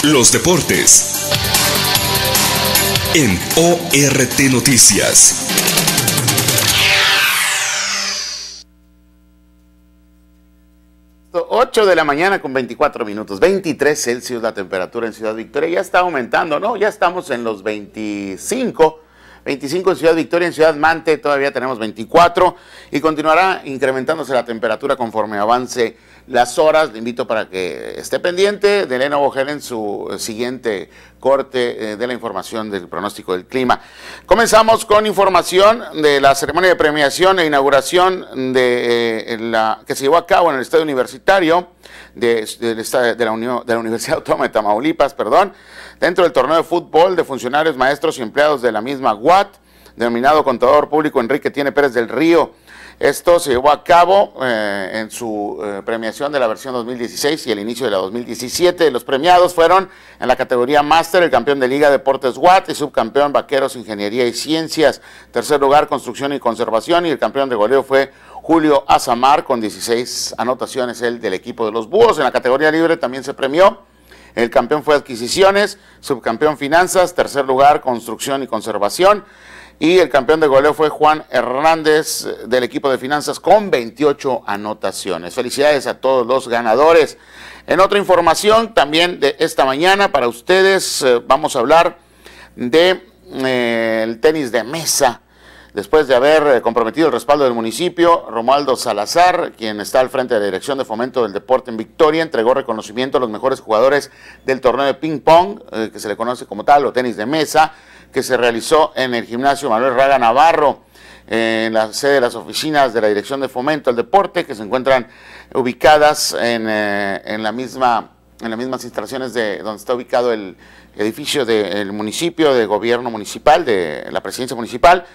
Los deportes en ORT Noticias. Ocho de la mañana con 24 minutos, 23 Celsius la temperatura en Ciudad Victoria. Ya está aumentando, ¿no? Ya estamos en los 25 en Ciudad Victoria, en Ciudad Mante todavía tenemos 24 y continuará incrementándose la temperatura conforme avance las horas. Le invito para que esté pendiente de Elena Bojel en su siguiente corte de la información del pronóstico del clima. Comenzamos con información de la ceremonia de premiación e inauguración que se llevó a cabo en el Estadio Universitario de la Universidad Autónoma de Tamaulipas, dentro del torneo de fútbol de funcionarios, maestros y empleados de la misma UAT, denominado Contador Público Enrique Tiene Pérez del Río. Esto se llevó a cabo en su premiación de la versión 2016 y el inicio de la 2017. Los premiados fueron en la categoría Máster, el campeón de Liga Deportes UAT y subcampeón Vaqueros Ingeniería y Ciencias. Tercer lugar, Construcción y Conservación, y el campeón de goleo fue Julio Azamar con 16 anotaciones, el del equipo de los Búhos. En la categoría libre también se premió. El campeón fue Adquisiciones, subcampeón Finanzas, tercer lugar Construcción y Conservación, y el campeón de goleo fue Juan Hernández del equipo de Finanzas con 28 anotaciones. Felicidades a todos los ganadores. En otra información también de esta mañana para ustedes, vamos a hablar de el tenis de mesa. Después de haber comprometido el respaldo del municipio, Romualdo Salazar, quien está al frente de la Dirección de Fomento del Deporte en Victoria, entregó reconocimiento a los mejores jugadores del torneo de ping pong, que se le conoce como tal, o tenis de mesa, que se realizó en el gimnasio Manuel Raga Navarro, en la sede de las oficinas de la Dirección de Fomento al Deporte, que se encuentran ubicadas en las mismas instalaciones de donde está ubicado el edificio del municipio, de gobierno municipal, de la presidencia municipal.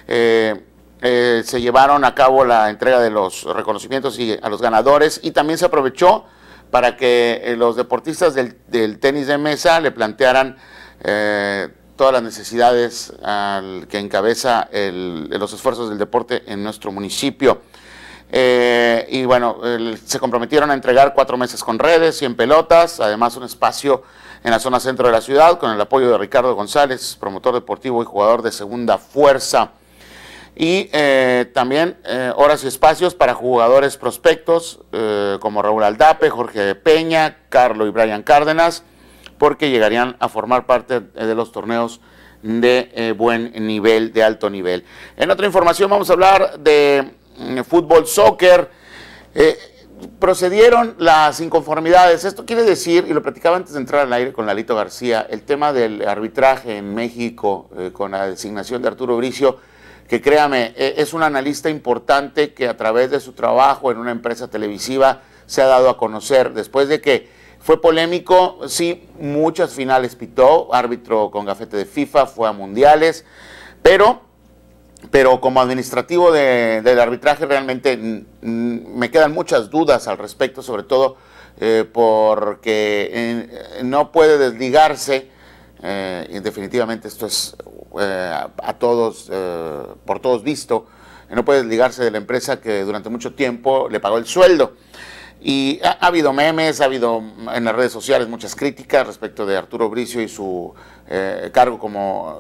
Se llevaron a cabo la entrega de los reconocimientos a los ganadores, y también se aprovechó para que los deportistas del tenis de mesa le plantearan todas las necesidades que encabeza los esfuerzos del deporte en nuestro municipio. Y bueno, se comprometieron a entregar 4 mesas con redes, 100 pelotas, además un espacio en la zona centro de la ciudad, con el apoyo de Ricardo González, promotor deportivo y jugador de segunda fuerza. Y también horas y espacios para jugadores prospectos como Raúl Aldape, Jorge Peña, Carlo y Brian Cárdenas, porque llegarían a formar parte de los torneos de buen nivel, de alto nivel. En otra información vamos a hablar de fútbol, soccer. Procedieron las inconformidades. Esto quiere decir, y lo platicaba antes de entrar al aire con Lalito García, el tema del arbitraje en México con la designación de Arturo Bricio, que créame, es un analista importante que a través de su trabajo en una empresa televisiva se ha dado a conocer después de que fue polémico. Sí, muchas finales pitó, árbitro con gafete de FIFA, fue a mundiales, pero como administrativo del arbitraje realmente me quedan muchas dudas al respecto, sobre todo porque no puede desligarse, y definitivamente esto es por todos visto, no puede desligarse de la empresa que durante mucho tiempo le pagó el sueldo. Y ha habido memes, ha habido en las redes sociales muchas críticas respecto de Arturo Bricio y su cargo como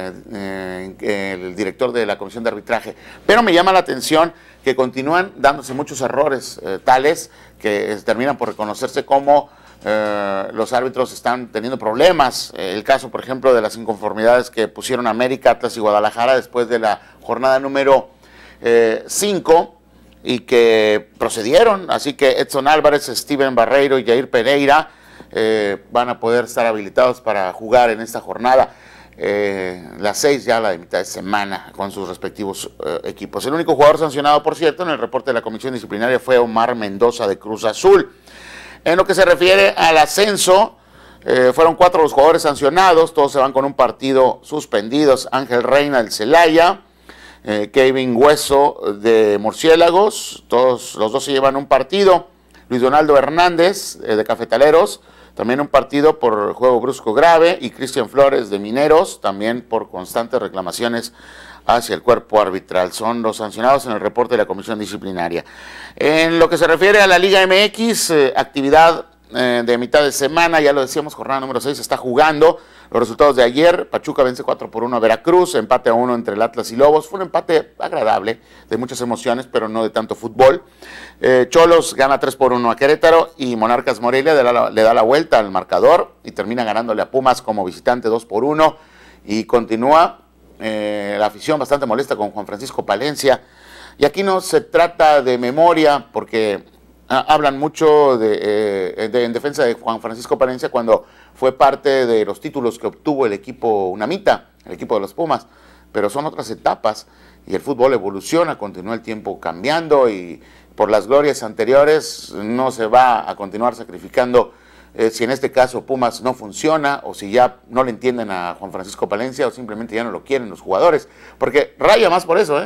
el director de la Comisión de Arbitraje. Pero me llama la atención que continúan dándose muchos errores tales que terminan por reconocerse como los árbitros están teniendo problemas. El caso, por ejemplo, de las inconformidades que pusieron América, Atlas y Guadalajara después de la jornada número 5, y que procedieron. Así que Edson Álvarez, Steven Barreiro y Jair Pereira van a poder estar habilitados para jugar en esta jornada, las 6 ya la de mitad de semana, con sus respectivos equipos. El único jugador sancionado, por cierto, en el reporte de la Comisión Disciplinaria fue Omar Mendoza de Cruz Azul. En lo que se refiere al ascenso, fueron 4 los jugadores sancionados, todos se van con un partido suspendidos. Ángel Reina del Celaya, Kevin Hueso de Murciélagos, los dos se llevan un partido. Luis Donaldo Hernández de Cafetaleros, también un partido por juego brusco grave, y Cristian Flores de Mineros, también por constantes reclamaciones hacia el cuerpo arbitral. Son los sancionados en el reporte de la Comisión Disciplinaria. En lo que se refiere a la Liga MX, actividad de mitad de semana, ya lo decíamos, jornada número 6 está jugando. Los resultados de ayer: Pachuca vence 4-1 a Veracruz, empate a 1 entre el Atlas y Lobos. Fue un empate agradable, de muchas emociones, pero no de tanto fútbol. Cholos gana 3-1 a Querétaro y Monarcas Morelia le da la vuelta al marcador y termina ganándole a Pumas como visitante 2-1. Y continúa la afición bastante molesta con Juan Francisco Palencia. Y aquí no se trata de memoria, porque hablan mucho en defensa de Juan Francisco Palencia cuando fue parte de los títulos que obtuvo el equipo Unamita, el equipo de los Pumas, pero son otras etapas y el fútbol evoluciona, continúa el tiempo cambiando y por las glorias anteriores no se va a continuar sacrificando si en este caso Pumas no funciona o si ya no le entienden a Juan Francisco Palencia o simplemente ya no lo quieren los jugadores, porque raya más por eso,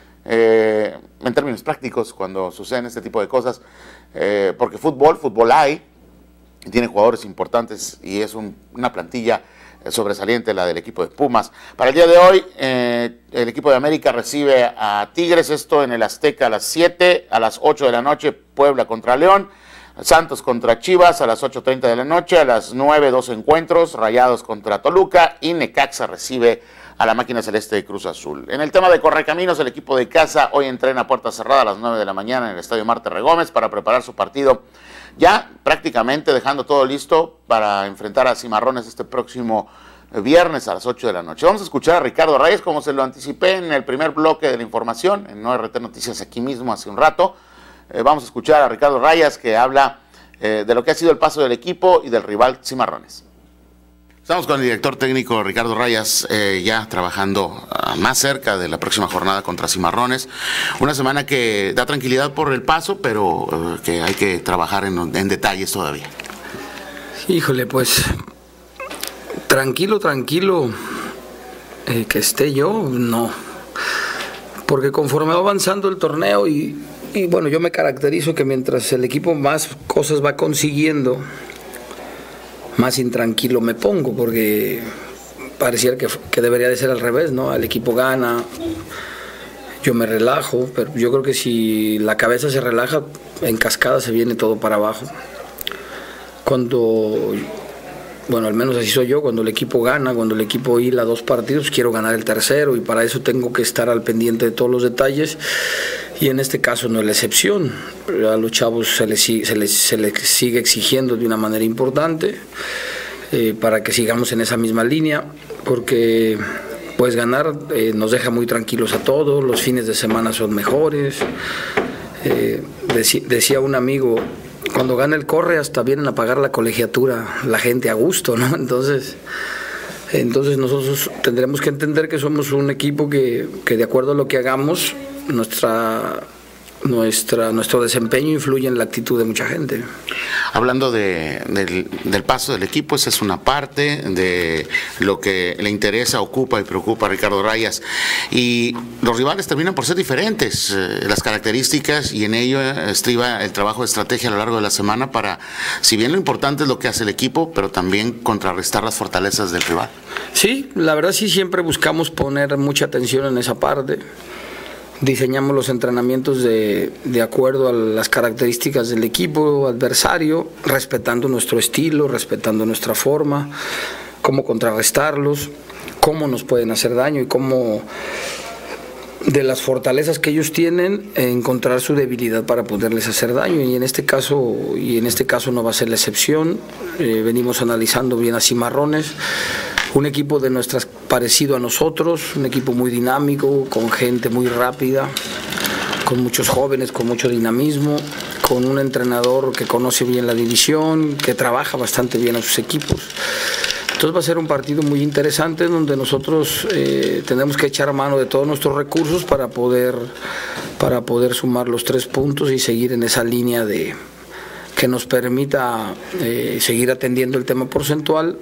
en términos prácticos cuando suceden este tipo de cosas, porque fútbol hay, tiene jugadores importantes y es una plantilla sobresaliente la del equipo de Pumas. Para el día de hoy, el equipo de América recibe a Tigres, esto en el Azteca a las 7, a las 8 de la noche Puebla contra León, Santos contra Chivas a las 8:30 de la noche, a las 9 dos encuentros, Rayados contra Toluca y Necaxa recibe a la máquina celeste de Cruz Azul. En el tema de Correcaminos, el equipo de casa hoy entrena a puerta cerrada a las 9 de la mañana en el Estadio Marte Regómez para preparar su partido, ya prácticamente dejando todo listo para enfrentar a Cimarrones este próximo viernes a las 8 de la noche. Vamos a escuchar a Ricardo Rayas, como se lo anticipé en el primer bloque de la información, en ORT Noticias aquí mismo hace un rato. Vamos a escuchar a Ricardo Rayas, que habla de lo que ha sido el paso del equipo y del rival Cimarrones. Estamos con el director técnico Ricardo Rayas, ya trabajando más cerca de la próxima jornada contra Cimarrones. Una semana que da tranquilidad por el paso, pero que hay que trabajar en detalles todavía. Híjole, pues tranquilo, que esté yo, no. Porque conforme va avanzando el torneo y bueno, yo me caracterizo que mientras el equipo más cosas va consiguiendo, más intranquilo me pongo, porque pareciera que debería de ser al revés, ¿no? El equipo gana, yo me relajo, pero yo creo que si la cabeza se relaja, en cascada se viene todo para abajo. Bueno, al menos así soy yo, cuando el equipo gana, cuando el equipo hila 2 partidos, quiero ganar el tercero y para eso tengo que estar al pendiente de todos los detalles y en este caso no es la excepción. A los chavos se les sigue exigiendo de una manera importante para que sigamos en esa misma línea, porque pues ganar nos deja muy tranquilos a todos, los fines de semana son mejores. Decía un amigo, cuando gana el Corre hasta vienen a pagar la colegiatura la gente a gusto, ¿no? Entonces nosotros tendremos que entender que somos un equipo que de acuerdo a lo que hagamos, nuestro desempeño influye en la actitud de mucha gente. Hablando del paso del equipo, esa es una parte de lo que le interesa, ocupa y preocupa a Ricardo Rayas. Y los rivales terminan por ser diferentes, las características, y en ello estriba el trabajo de estrategia a lo largo de la semana para, si bien lo importante es lo que hace el equipo, pero también contrarrestar las fortalezas del rival. Sí, la verdad sí, siempre buscamos poner mucha atención en esa parte. Diseñamos los entrenamientos de acuerdo a las características del equipo adversario, respetando nuestro estilo, respetando nuestra forma, cómo contrarrestarlos, cómo nos pueden hacer daño y cómo de las fortalezas que ellos tienen encontrar su debilidad para poderles hacer daño y en este caso no va a ser la excepción. Venimos analizando bien a Cimarrones, un equipo de nuestras parecido a nosotros, un equipo muy dinámico, con gente muy rápida, con muchos jóvenes, con mucho dinamismo, con un entrenador que conoce bien la división, que trabaja bastante bien a sus equipos. Entonces va a ser un partido muy interesante en donde nosotros tenemos que echar mano de todos nuestros recursos para poder sumar los 3 puntos y seguir en esa línea que nos permita seguir atendiendo el tema porcentual.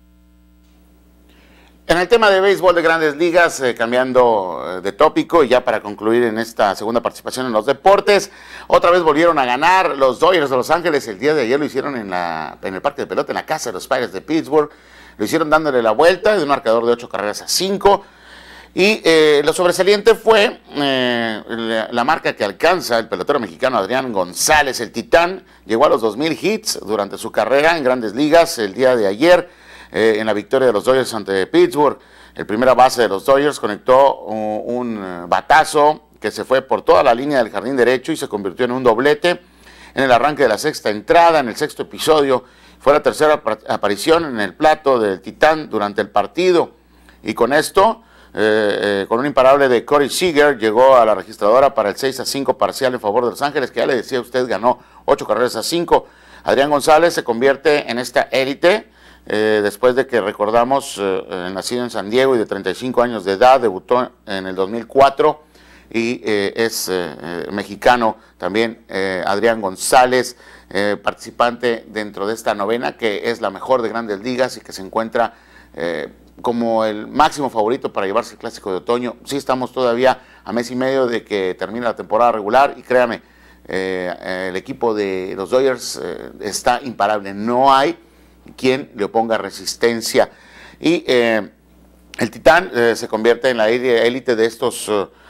En el tema de béisbol de Grandes Ligas, cambiando de tópico y ya para concluir en esta segunda participación en los deportes, otra vez volvieron a ganar los Dodgers de Los Ángeles. El día de ayer lo hicieron en el parque de pelota, en la casa de los Pirates de Pittsburgh. Lo hicieron dándole la vuelta de un marcador de 8 carreras a 5. Y lo sobresaliente fue la marca que alcanza el pelotero mexicano Adrián González, el Titán. Llegó a los 2,000 hits durante su carrera en Grandes Ligas el día de ayer en la victoria de los Dodgers ante Pittsburgh. El primera base de los Dodgers conectó un batazo que se fue por toda la línea del jardín derecho y se convirtió en un doblete en el arranque de la sexta entrada, en el sexto episodio. Fue la tercera aparición en el plato del Titán durante el partido. Y con esto, con un imparable de Corey Seager, llegó a la registradora para el 6-5 parcial en favor de Los Ángeles, que ya le decía a usted, ganó 8-5. Adrián González se convierte en esta élite, después de que recordamos, nacido en San Diego y de 35 años de edad, debutó en el 2004 y es mexicano también, Adrián González, participante dentro de esta novena, que es la mejor de Grandes Ligas y que se encuentra como el máximo favorito para llevarse el Clásico de Otoño. Sí, estamos todavía a mes y medio de que termine la temporada regular y créame, el equipo de los Dodgers está imparable, no hay quien le oponga resistencia. Y el Titán se convierte en la élite de estos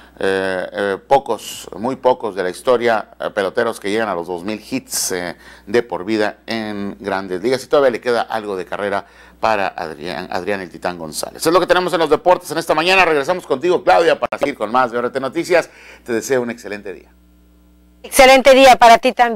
muy pocos de la historia, peloteros que llegan a los 2,000 hits de por vida en Grandes Ligas, y todavía le queda algo de carrera para Adrián el Titán González. Eso es lo que tenemos en los deportes en esta mañana. Regresamos contigo, Claudia, para seguir con más de RT Noticias. Te deseo un excelente día. Excelente día para ti también.